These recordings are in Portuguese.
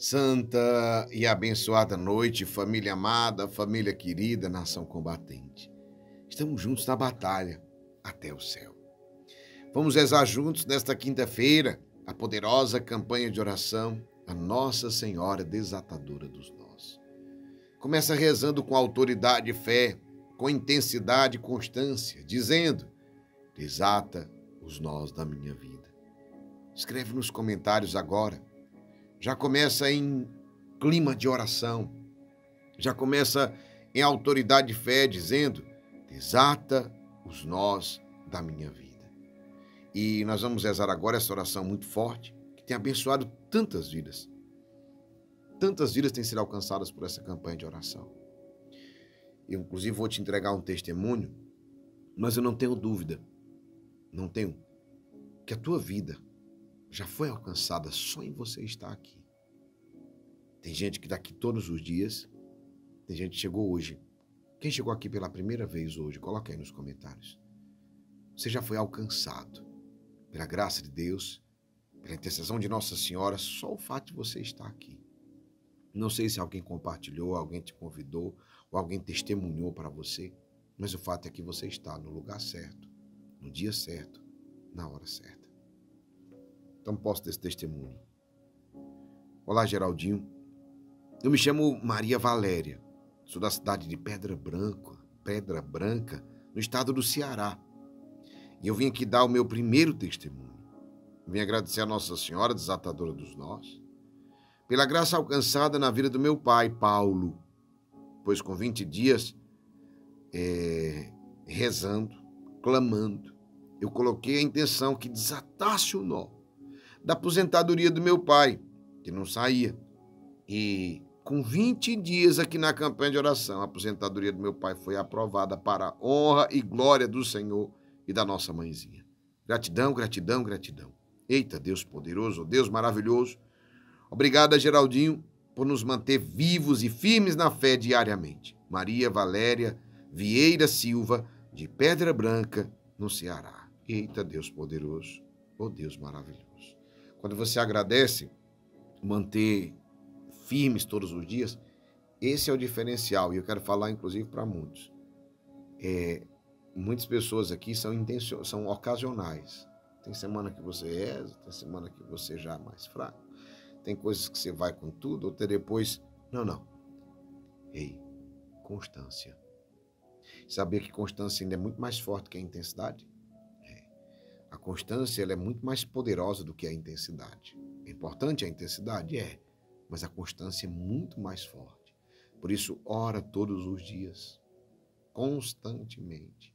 Santa e abençoada noite, família amada, família querida, nação combatente. Estamos juntos na batalha até o céu. Vamos rezar juntos nesta quinta-feira a poderosa campanha de oração a Nossa Senhora Desatadora dos Nós. Começa rezando com autoridade e fé, com intensidade e constância, dizendo: desata os nós da minha vida. Escreve nos comentários agora. Já começa em clima de oração, já começa em autoridade de fé, dizendo: desata os nós da minha vida. E nós vamos rezar agora essa oração muito forte, que tem abençoado tantas vidas. Tantas vidas têm sido alcançadas por essa campanha de oração. Eu, inclusive, vou te entregar um testemunho, mas eu não tenho dúvida, que a tua vida já foi alcançada só em você estar aqui. Tem gente que está aqui todos os dias, tem gente que chegou hoje. Quem chegou aqui pela primeira vez hoje, coloca aí nos comentários. Você já foi alcançado pela graça de Deus, pela intercessão de Nossa Senhora, só o fato de você estar aqui. Não sei se alguém compartilhou, alguém te convidou, ou alguém testemunhou para você, mas o fato é que você está no lugar certo, no dia certo, na hora certa. Então posso desse testemunho. Olá, Geraldinho. Eu me chamo Maria Valéria, sou da cidade de Pedra Branca, no estado do Ceará. E eu vim aqui dar o meu primeiro testemunho. Vim agradecer a Nossa Senhora, Desatadora dos Nós, pela graça alcançada na vida do meu pai, Paulo, pois com 20 dias rezando, clamando, eu coloquei a intenção que desatasse o nó da aposentadoria do meu pai, que não saía. E com 20 dias aqui na campanha de oração, a aposentadoria do meu pai foi aprovada para a honra e glória do Senhor e da nossa mãezinha. Gratidão, gratidão, gratidão. Eita, Deus poderoso, Deus maravilhoso. Obrigado, Geraldinho, por nos manter vivos e firmes na fé diariamente. Maria Valéria Vieira Silva, de Pedra Branca, no Ceará. Eita, Deus poderoso, oh Deus maravilhoso. Quando você agradece, manter firmes todos os dias, esse é o diferencial. E eu quero falar, inclusive, para muitos. Muitas pessoas aqui são ocasionais. Tem semana que você reza, tem semana que você já é mais fraco. Tem coisas que você vai com tudo, outra depois... Não. Ei, constância. Saber que constância ainda é muito mais forte que a intensidade? A constância ela é muito mais poderosa do que a intensidade. É importante a intensidade? Mas a constância é muito mais forte. Por isso, ora todos os dias, constantemente,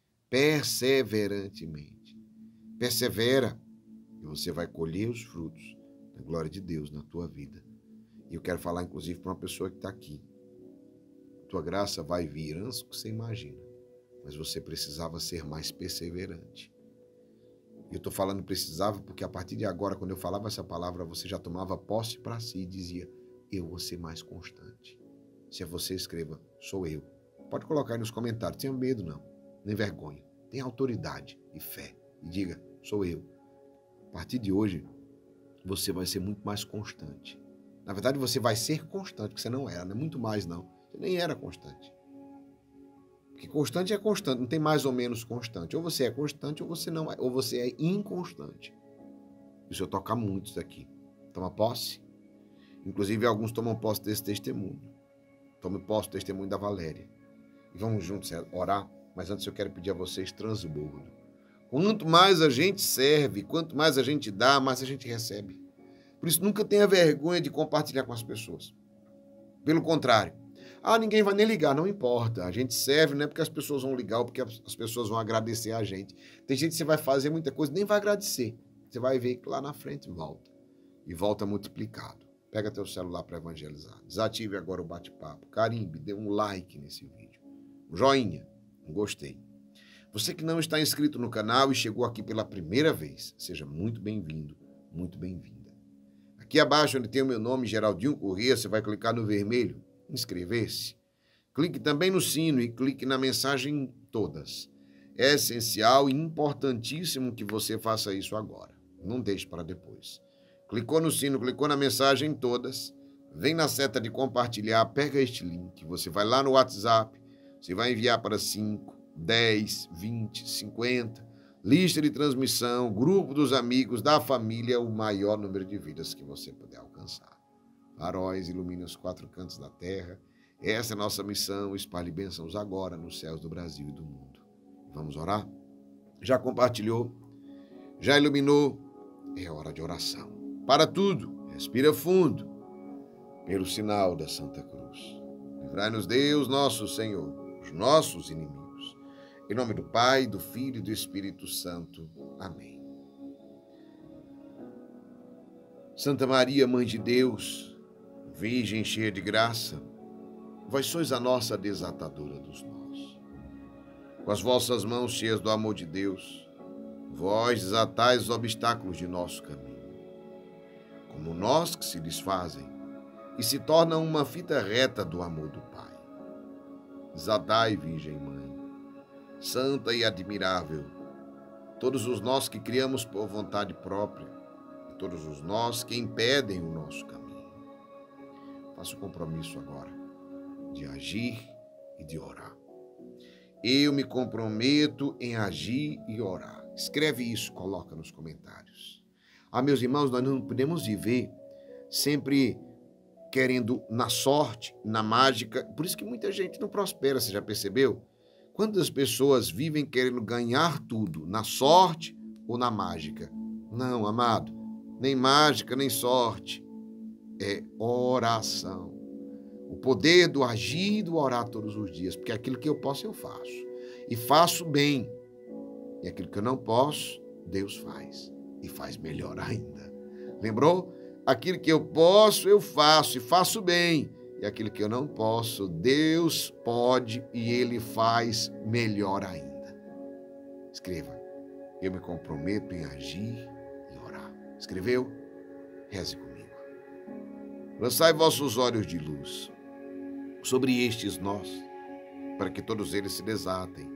perseverantemente. Persevera e você vai colher os frutos da glória de Deus na tua vida. E eu quero falar, inclusive, para uma pessoa que está aqui. Tua graça vai vir antes do que você imagina, mas você precisava ser mais perseverante. Eu estou falando precisava porque a partir de agora, quando eu falava essa palavra, você já tomava posse para si e dizia: eu vou ser mais constante. Se é você, escreva: sou eu. Pode colocar aí nos comentários, tenha medo não, nem vergonha. Tenha autoridade e fé e diga: sou eu. A partir de hoje, você vai ser muito mais constante. Na verdade, você vai ser constante, porque você não era, não é muito mais não. Você nem era constante. Porque constante é constante, não tem mais ou menos constante. Ou você é constante ou você não é, ou você é inconstante. Isso eu toco a muitos aqui. Toma posse. Inclusive, alguns tomam posse desse testemunho. Tome posse do testemunho da Valéria. E vamos juntos orar, mas antes eu quero pedir a vocês transbordo. Quanto mais a gente serve, quanto mais a gente dá, mais a gente recebe. Por isso, nunca tenha vergonha de compartilhar com as pessoas. Pelo contrário. Ninguém vai nem ligar, não importa. A gente serve, não é porque as pessoas vão ligar ou porque as pessoas vão agradecer a gente. Tem gente que você vai fazer muita coisa, nem vai agradecer. Você vai ver que lá na frente volta. E volta multiplicado. Pega teu celular para evangelizar. Desative agora o bate-papo. Carimbe, dê um like nesse vídeo. Um joinha, um gostei. Você que não está inscrito no canal e chegou aqui pela primeira vez, seja muito bem-vindo, muito bem-vinda. Aqui abaixo, onde tem o meu nome, Geraldinho Corrêa, você vai clicar no vermelho, inscrever-se. Clique também no sino e clique na mensagem todas. É essencial e importantíssimo que você faça isso agora. Não deixe para depois. Clicou no sino, clicou na mensagem todas, vem na seta de compartilhar, pega este link, você vai lá no WhatsApp, você vai enviar para 5, 10, 20, 50, lista de transmissão, grupo dos amigos, da família, o maior número de vidas que você puder alcançar. Faróis ilumina os 4 cantos da terra. Essa é a nossa missão, espalhe bênçãos agora nos céus do Brasil e do mundo. Vamos orar? Já compartilhou? Já iluminou? É hora de oração. Para tudo, respira fundo, pelo sinal da Santa Cruz. Livrai-nos Deus, nosso Senhor, dos nossos inimigos. Em nome do Pai, do Filho e do Espírito Santo. Amém. Santa Maria, Mãe de Deus, Virgem cheia de graça, vós sois a nossa desatadora dos nós. Com as vossas mãos cheias do amor de Deus, vós desatais os obstáculos de nosso caminho. Como nós que se desfazem e se tornam uma fita reta do amor do Pai. Desatai, Virgem Mãe, santa e admirável, todos os nós que criamos por vontade própria, e todos os nós que impedem o nosso caminho. Faço o compromisso agora de agir e de orar. Eu me comprometo em agir e orar. Escreve isso, coloca nos comentários. Meus irmãos, nós não podemos viver sempre querendo na sorte, na mágica. Por isso que muita gente não prospera, você já percebeu? Quantas pessoas vivem querendo ganhar tudo, na sorte ou na mágica? Não, amado, nem mágica, nem sorte. É oração. O poder do agir e do orar todos os dias, porque aquilo que eu posso, eu faço. E faço bem. E aquilo que eu não posso, Deus faz. E faz melhor ainda. Lembrou? Aquilo que eu posso, eu faço e faço bem. E aquilo que eu não posso, Deus pode e Ele faz melhor ainda. Escreva. Eu me comprometo em agir e orar. Escreveu? Reze comigo. Lançai vossos olhos de luz sobre estes nós, para que todos eles se desatem.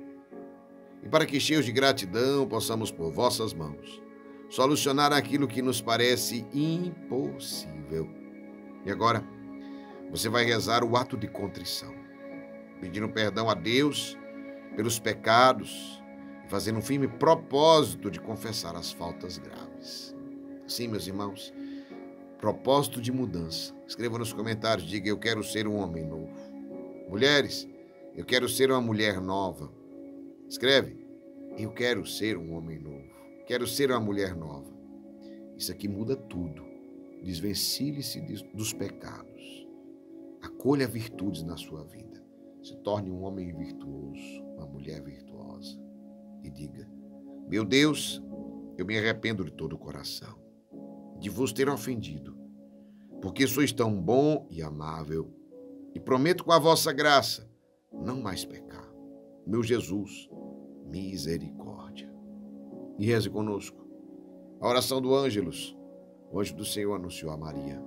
E para que, cheios de gratidão, possamos, por vossas mãos, solucionar aquilo que nos parece impossível. E agora, você vai rezar o ato de contrição, pedindo perdão a Deus pelos pecados e fazendo um firme propósito de confessar as faltas graves. Sim, meus irmãos, propósito de mudança. Escreva nos comentários, diga: eu quero ser um homem novo. Mulheres, eu quero ser uma mulher nova. Escreve: eu quero ser um homem novo. Quero ser uma mulher nova. Isso aqui muda tudo. Desvencilhe-se dos pecados. Acolha virtudes na sua vida. Se torne um homem virtuoso, uma mulher virtuosa. E diga: meu Deus, eu me arrependo de todo o coração de vos ter ofendido, porque sois tão bom e amável, e prometo com a vossa graça não mais pecar. Meu Jesus, misericórdia. E reze conosco a oração do Ângelus. O anjo do Senhor anunciou a Maria,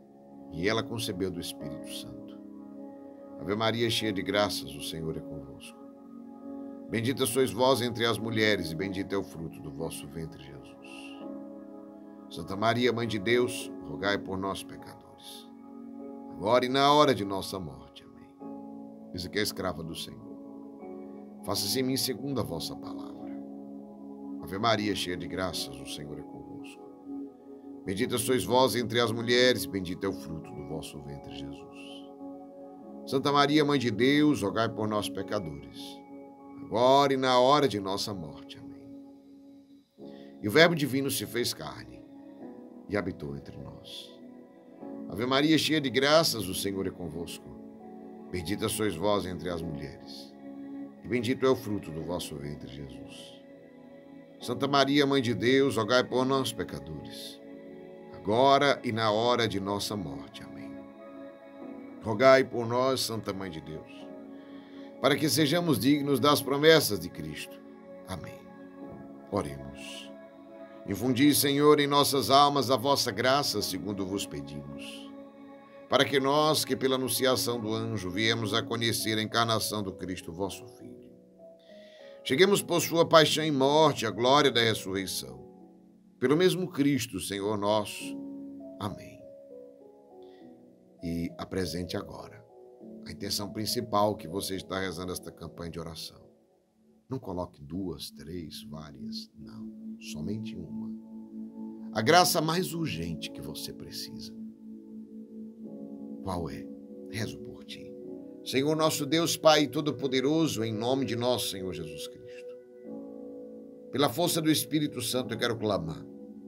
e ela concebeu do Espírito Santo. Ave Maria, cheia de graças, o Senhor é convosco. Bendita sois vós entre as mulheres, e bendito é o fruto do vosso ventre, Jesus. Santa Maria, Mãe de Deus, rogai por nós, pecadores, agora e na hora de nossa morte. Amém. Diz que é escrava do Senhor. Faça-se em mim segundo a vossa palavra. Ave Maria, cheia de graças, o Senhor é convosco. Bendita sois vós entre as mulheres, bendito é o fruto do vosso ventre, Jesus. Santa Maria, Mãe de Deus, rogai por nós, pecadores, agora e na hora de nossa morte. Amém. E o Verbo divino se fez carne e habitou entre nós. Ave Maria, cheia de graças, o Senhor é convosco. Bendita sois vós entre as mulheres, e bendito é o fruto do vosso ventre, Jesus. Santa Maria, Mãe de Deus, rogai por nós, pecadores, agora e na hora de nossa morte. Amém. Rogai por nós, Santa Mãe de Deus, para que sejamos dignos das promessas de Cristo. Amém. Oremos. Infundi, Senhor, em nossas almas a vossa graça, segundo vos pedimos, para que nós, que pela anunciação do anjo viemos a conhecer a encarnação do Cristo, vosso Filho, cheguemos por sua paixão e morte à glória da ressurreição. Pelo mesmo Cristo, Senhor nosso, Amém. E apresente agora a intenção principal que você está rezando esta campanha de oração. Não coloque 2, 3, várias, não. Somente uma. A graça mais urgente que você precisa. Qual é? Rezo por ti. Senhor nosso Deus, Pai Todo-Poderoso, em nome de nosso Senhor Jesus Cristo. Pela força do Espírito Santo eu quero clamar,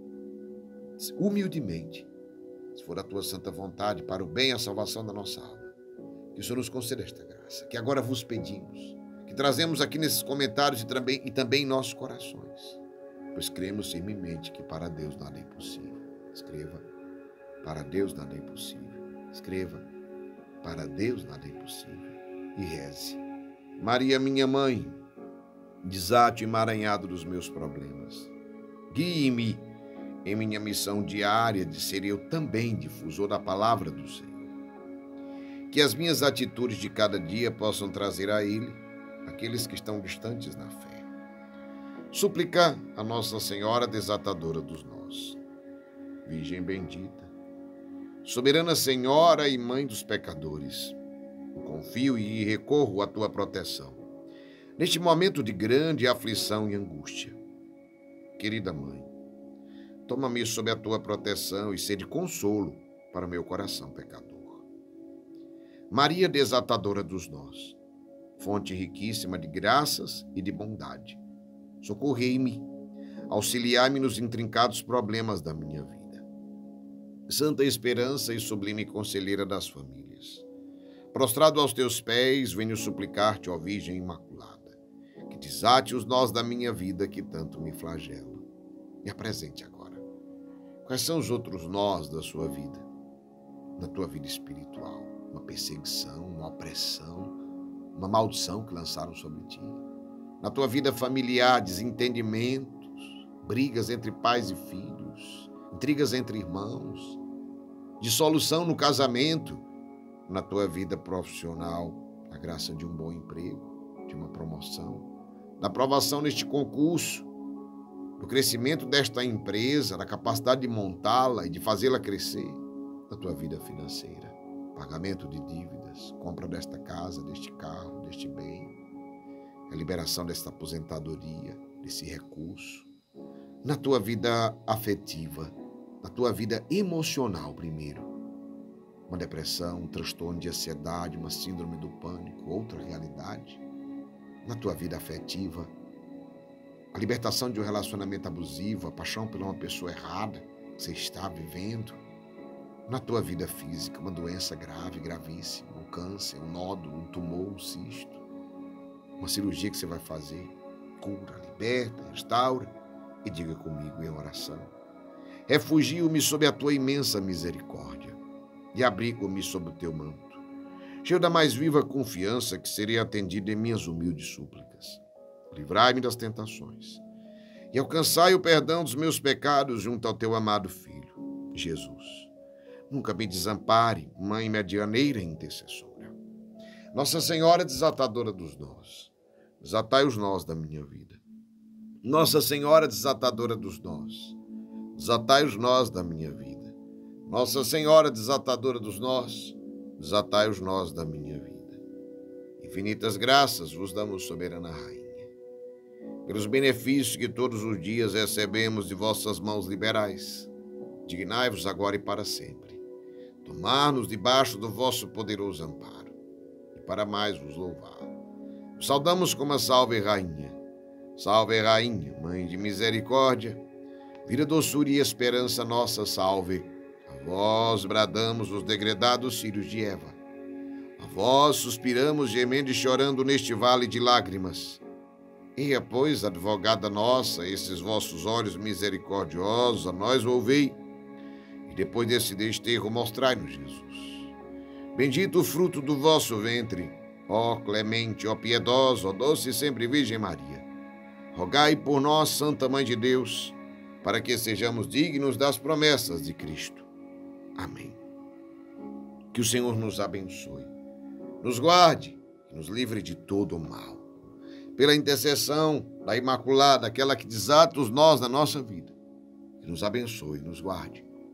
humildemente, se for a tua santa vontade, para o bem e a salvação da nossa alma. Que o Senhor nos conceda esta graça, que agora vos pedimos, que trazemos aqui nesses comentários e também em nossos corações, pois cremos firmemente que para Deus nada é impossível. Escreva, para Deus nada é impossível. Escreva, para Deus nada é impossível. E reze. Maria, minha mãe, desate o emaranhado dos meus problemas. Guie-me em minha missão diária de ser eu também difusor da palavra do Senhor. Que as minhas atitudes de cada dia possam trazer a Ele aqueles que estão distantes na fé. Suplicar a Nossa Senhora desatadora dos nós. Virgem bendita, soberana Senhora e Mãe dos pecadores, confio e recorro à tua proteção neste momento de grande aflição e angústia. Querida Mãe, toma-me sob a tua proteção e sede consolo para o meu coração pecador. Maria desatadora dos nós, fonte riquíssima de graças e de bondade, socorrei-me, auxiliai-me nos intrincados problemas da minha vida. Santa esperança e sublime conselheira das famílias, prostrado aos teus pés, venho suplicar-te, ó Virgem Imaculada, que desate os nós da minha vida que tanto me flagelam. Me apresente agora. Quais são os outros nós da sua vida, da tua vida espiritual? Uma perseguição, uma opressão, uma maldição que lançaram sobre ti. Na tua vida familiar, desentendimentos, brigas entre pais e filhos, intrigas entre irmãos, dissolução no casamento. Na tua vida profissional, a graça de um bom emprego, de uma promoção, da aprovação neste concurso, do crescimento desta empresa, da capacidade de montá-la e de fazê-la crescer. Na tua vida financeira, pagamento de dívidas, compra desta casa, deste carro, deste bem, a liberação desta aposentadoria, desse recurso. Na tua vida afetiva, na tua vida emocional primeiro, uma depressão, um transtorno de ansiedade, uma síndrome do pânico, outra realidade. Na tua vida afetiva, a libertação de um relacionamento abusivo, a paixão por uma pessoa errada que você está vivendo. Na tua vida física, uma doença grave, gravíssima, um câncer, um nódulo, um tumor, um cisto, uma cirurgia que você vai fazer. Cura, liberta, restaura e diga comigo em oração. Refugio-me sob a tua imensa misericórdia e abrigo-me sob o teu manto, cheio da mais viva confiança que serei atendido em minhas humildes súplicas. Livrai-me das tentações e alcançai o perdão dos meus pecados junto ao teu amado Filho, Jesus. Nunca me desampare, Mãe medianeira e intercessora. Nossa Senhora desatadora dos nós, desatai os nós da minha vida. Nossa Senhora desatadora dos nós, desatai os nós da minha vida. Nossa Senhora desatadora dos nós, desatai os nós da minha vida. Infinitas graças vos damos, soberana Rainha, pelos benefícios que todos os dias recebemos de vossas mãos liberais. Dignai-vos agora e para sempre tomar-nos debaixo do vosso poderoso amparo, e para mais vos louvar. Vos saudamos como a salve Rainha, Mãe de misericórdia, vida, doçura e esperança nossa, salve. A vós bradamos os degredados filhos de Eva, a vós suspiramos gemendo e chorando neste vale de lágrimas. Eia, pois, advogada nossa, esses vossos olhos misericordiosos a nós ouvei, e depois desse desterro mostrai-nos Jesus. Bendito o fruto do vosso ventre, ó clemente, ó piedosa, ó doce e sempre Virgem Maria. Rogai por nós, Santa Mãe de Deus, para que sejamos dignos das promessas de Cristo. Amém. Que o Senhor nos abençoe, nos guarde e nos livre de todo o mal. Pela intercessão da Imaculada, aquela que desata os nós da nossa vida, que nos abençoe e nos guarde.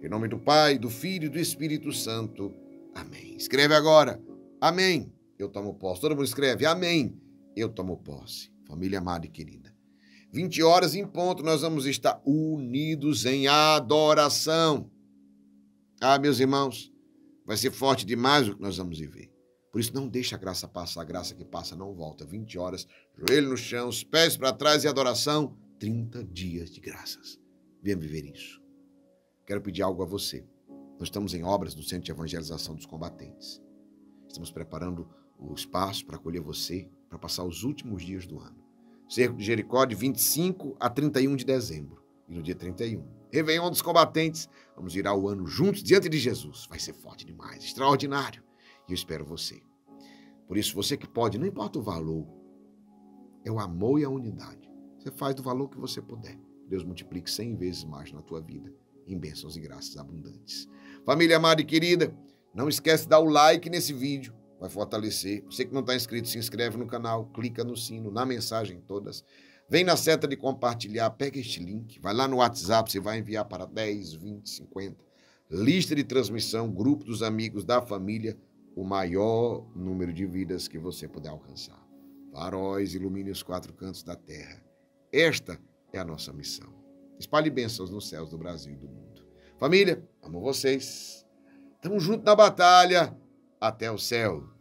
Em nome do Pai, do Filho e do Espírito Santo. Amém. Escreve agora. Amém. Eu tomo posse. Todo mundo escreve. Amém. Eu tomo posse. Família amada e querida. 20 horas em ponto, nós vamos estar unidos em adoração. Ah, meus irmãos, vai ser forte demais o que nós vamos viver. Por isso, não deixa a graça passar. A graça que passa não volta. 20 horas, joelho no chão, os pés para trás e adoração. 30 dias de graças. Venha viver isso. Quero pedir algo a você. Nós estamos em obras do Centro de Evangelização dos Combatentes. Estamos preparando o espaço para acolher você, para passar os últimos dias do ano. Cerco de Jericó, de 25 a 31 de dezembro. E no dia 31, Réveillon dos Combatentes. Vamos virar o ano juntos diante de Jesus. Vai ser forte demais, extraordinário. E eu espero você. Por isso, você que pode, não importa o valor, é o amor e a unidade. Você faz do valor que você puder. Deus multiplique 100 vezes mais na tua vida, em bênçãos e graças abundantes. Família amada e querida, não esquece de dar o like nesse vídeo, vai fortalecer. Você que não está inscrito, se inscreve no canal, clica no sino, na mensagem todas. Vem na seta de compartilhar, pega este link, vai lá no WhatsApp, você vai enviar para 10, 20, 50. Lista de transmissão, grupo dos amigos, da família, o maior número de vidas que você puder alcançar. Faróis, ilumine os 4 cantos da terra. Esta é a nossa missão. Espalhe bênçãos nos céus do Brasil e do mundo. Família, amo vocês. Tamo junto na batalha. Até o céu.